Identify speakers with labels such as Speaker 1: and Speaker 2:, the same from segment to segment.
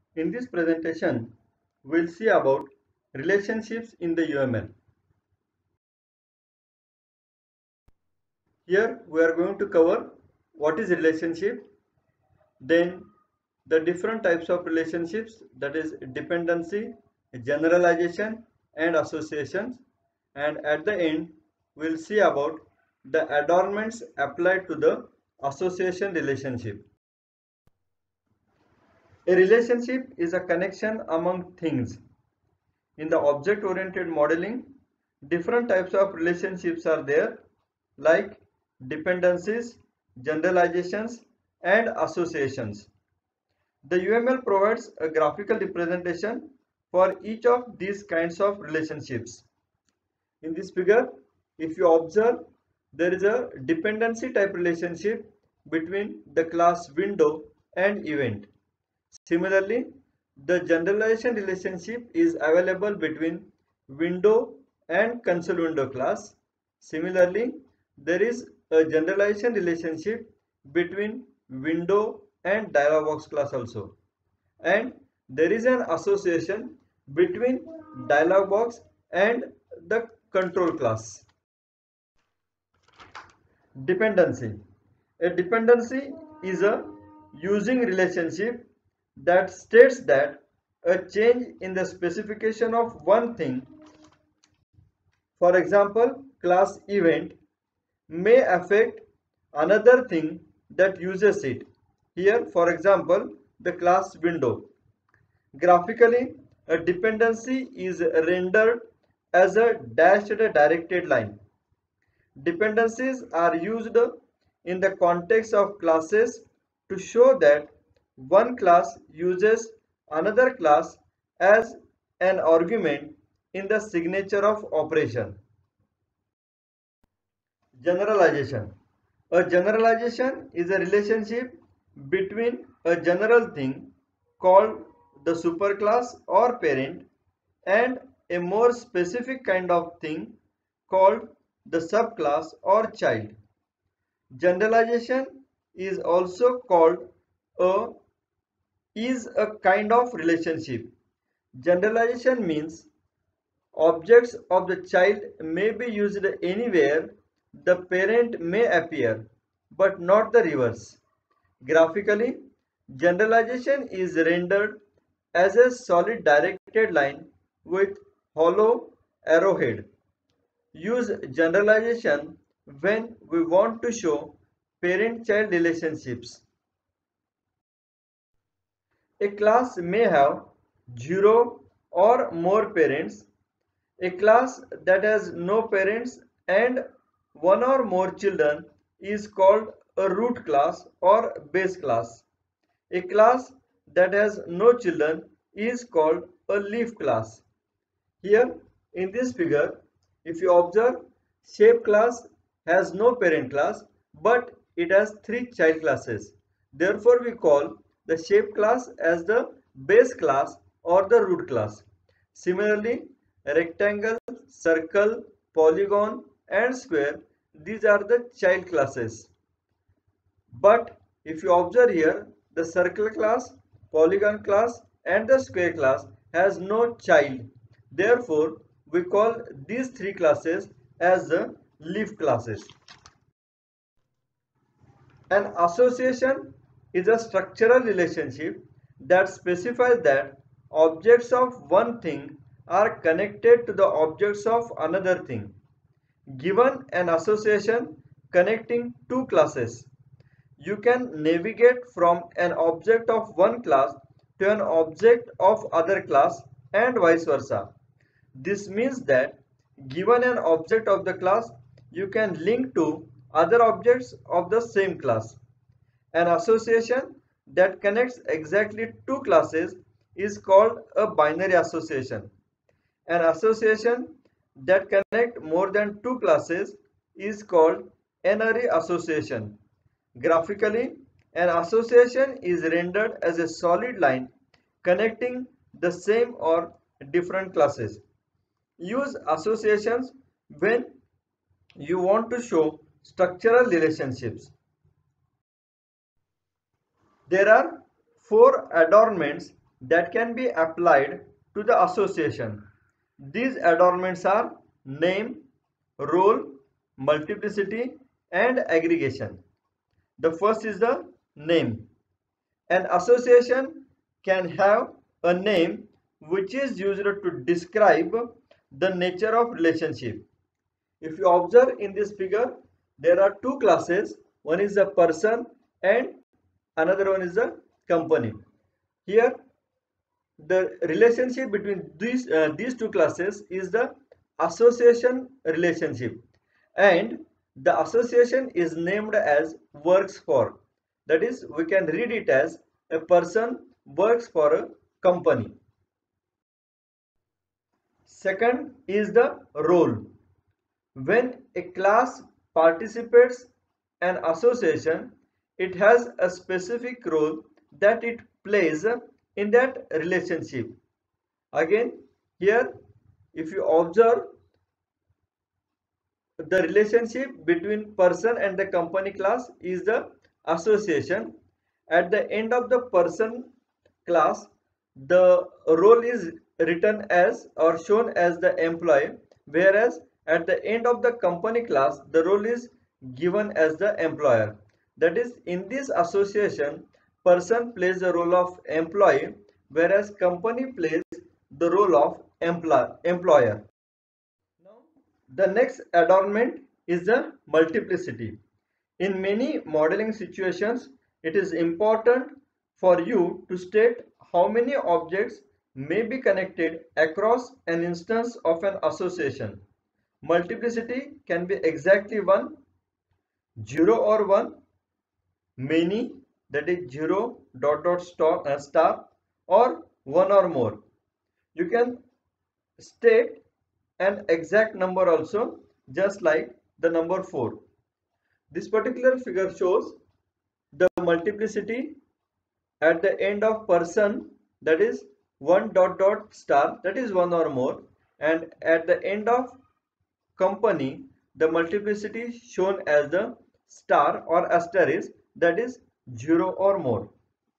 Speaker 1: In this presentation, we'll see about relationships in the UML. Here we are going to cover what is relationship, then the different types of relationships, that is dependency, generalization and associations, and at the end we'll see about the adornments applied to the association relationship. A relationship is a connection among things. In the object-oriented modeling, different types of relationships are there, like dependencies, generalizations, and associations. The UML provides a graphical representation for each of these kinds of relationships. In this figure, if you observe, there is a dependency type relationship between the class window and event. Similarly, the generalization relationship is available between window and console window class. Similarly, there is a generalization relationship between window and dialog box class also. And there is an association between dialog box and the control class. Dependency. A dependency is a using relationship that states that a change in the specification of one thing, for example class event, may affect another thing that uses it. Here for example the class window. Graphically, a dependency is rendered as a dashed directed line. Dependencies are used in the context of classes to show that one class uses another class as an argument in the signature of operation. Generalization. A generalization is a relationship between a general thing called the superclass or parent and a more specific kind of thing called the subclass or child. Generalization is also called a is a kind of relationship. Generalization means objects of the child may be used anywhere the parent may appear, but not the reverse. Graphically, generalization is rendered as a solid directed line with hollow arrowhead. Use generalization when we want to show parent-child relationships. A class may have 0 or more parents. A class that has no parents and one or more children is called a root class or base class. A class that has no children is called a leaf class. Here in this figure, if you observe, shape class has no parent class but it has 3 child classes. Therefore, we call the shape class as the base class or the root class. Similarly, rectangle, circle, polygon and square, these are the child classes. But if you observe here, the circle class, polygon class and the square class has no child. Therefore, we call these 3 classes as the leaf classes. An association is a structural relationship that specifies that objects of one thing are connected to the objects of another thing. Given an association connecting two classes, you can navigate from an object of one class to an object of other class and vice versa. This means that given an object of the class, you can link to other objects of the same class. An association that connects exactly two classes is called a binary association. An association that connects more than two classes is called n-ary association. Graphically, an association is rendered as a solid line connecting the same or different classes. Use associations when you want to show structural relationships. There are four adornments that can be applied to the association. These adornments are name, role, multiplicity, and aggregation. The first is the name. An association can have a name which is used to describe the nature of relationship. If you observe in this figure, there are two classes. One is a person and another one is a company. Here, the relationship between these two classes is the association relationship, and the association is named as works for. That is, we can read it as a person works for a company. Second is the role. When a class participates an association, it has a specific role that it plays in that relationship. Again, here, if you observe the relationship between person and the company class is the association. At the end of the person class, the role is written as or shown as the employee, whereas at the end of the company class, the role is given as the employer. That is, in this association, person plays the role of employee, whereas company plays the role of employer. Now, the next adornment is the multiplicity. In many modeling situations, it is important for you to state how many objects may be connected across an instance of an association. Multiplicity can be exactly 1, 0 or 1, many, that is 0 dot dot star, or 1 or more. You can state an exact number also, just like the number 4. This particular figure shows the multiplicity at the end of person, that is 1 dot dot star, that is 1 or more, and at the end of company, the multiplicity shown as the star or asterisk, that is 0 or more.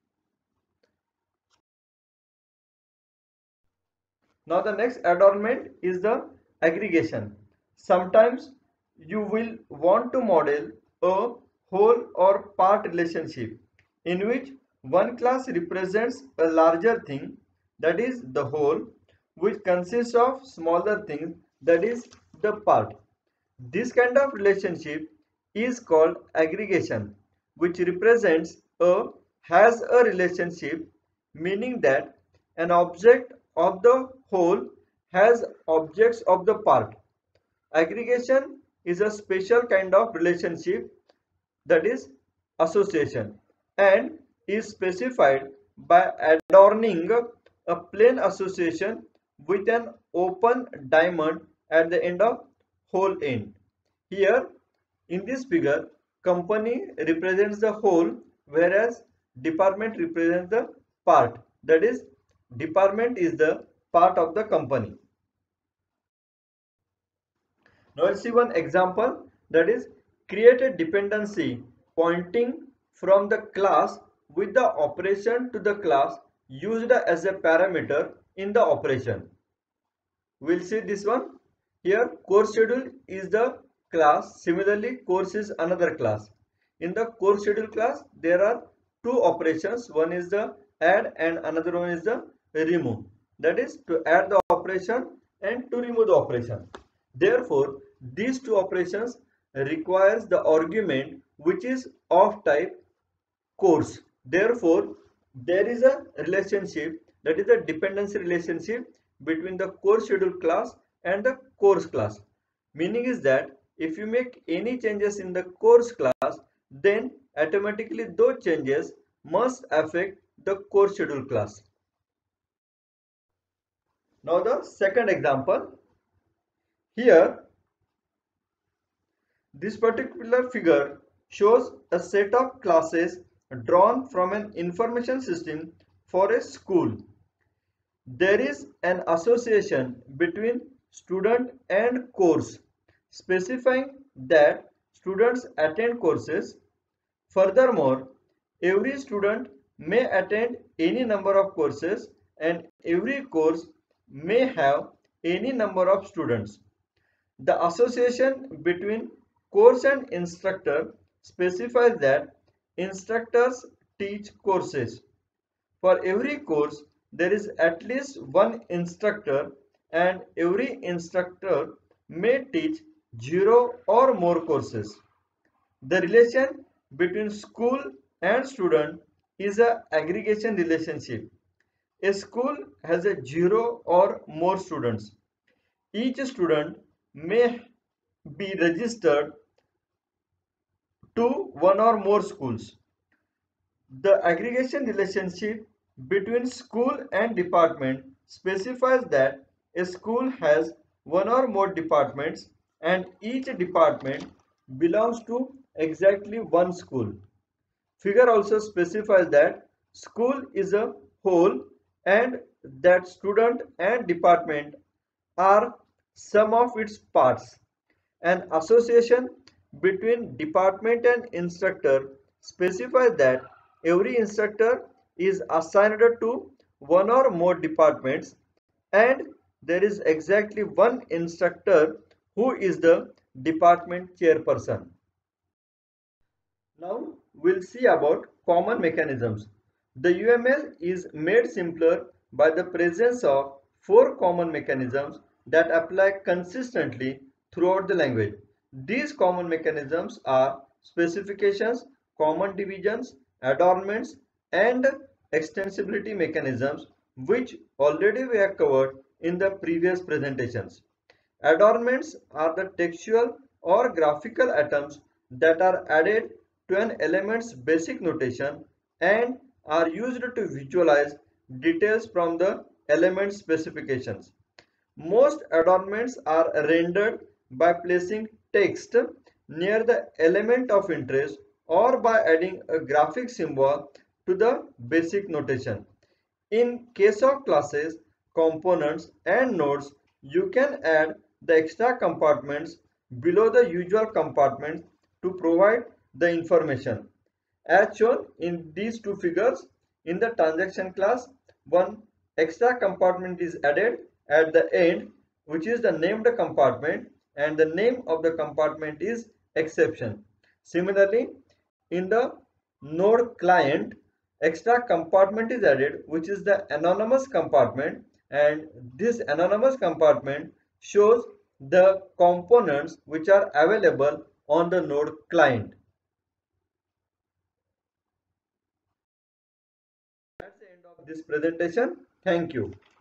Speaker 1: Now the next adornment is the aggregation. Sometimes you will want to model a whole or part relationship in which one class represents a larger thing, that is the whole, which consists of smaller things, that is the part. This kind of relationship is called aggregation, which represents a has a relationship, meaning that an object of the whole has objects of the part. Aggregation is a special kind of relationship, that is association, and is specified by adorning a plain association with an open diamond at the end of whole end. Here in this figure, company represents the whole, whereas department represents the part. That is, department is the part of the company. Now let's see one example, that is create a dependency pointing from the class with the operation to the class used as a parameter in the operation. We'll see this one. Here course schedule is the class. Similarly, course is another class. In the course schedule class, there are two operations. One is the add and another one is the remove. That is to add the operation and to remove the operation. Therefore, these two operations requires the argument which is of type course. Therefore, there is a relationship, that is a dependency relationship between the course schedule class and the course class. Meaning is that if you make any changes in the course class, then automatically those changes must affect the course schedule class. Now the second example. Here this particular figure shows a set of classes drawn from an information system for a school. There is an association between student and course, specifying that students attend courses. Furthermore, every student may attend any number of courses and every course may have any number of students. The association between course and instructor specifies that instructors teach courses. For every course, there is at least one instructor and every instructor may teach 0 or more courses. The relation between school and student is an aggregation relationship. A school has a 0 or more students. Each student may be registered to one or more schools. The aggregation relationship between school and department specifies that a school has one or more departments and each department belongs to exactly one school. Figure also specifies that school is a whole and that student and department are sum of its parts. An association between department and instructor specifies that every instructor is assigned to one or more departments and there is exactly one instructor who is the department chairperson. Now we'll see about common mechanisms. The UML is made simpler by the presence of four common mechanisms that apply consistently throughout the language. These common mechanisms are specifications, common divisions, adornments, and extensibility mechanisms, which already were covered in the previous presentations. Adornments are the textual or graphical items that are added to an element's basic notation and are used to visualize details from the element specifications. Most adornments are rendered by placing text near the element of interest or by adding a graphic symbol to the basic notation. In case of classes, components and nodes, you can add the extra compartments below the usual compartments to provide the information. As shown in these two figures, in the transaction class, one extra compartment is added at the end, which is the named compartment, and the name of the compartment is exception. Similarly, in the node client, extra compartment is added, which is the anonymous compartment, and this anonymous compartment shows the components which are available on the node client. That's the end of this presentation. Thank you.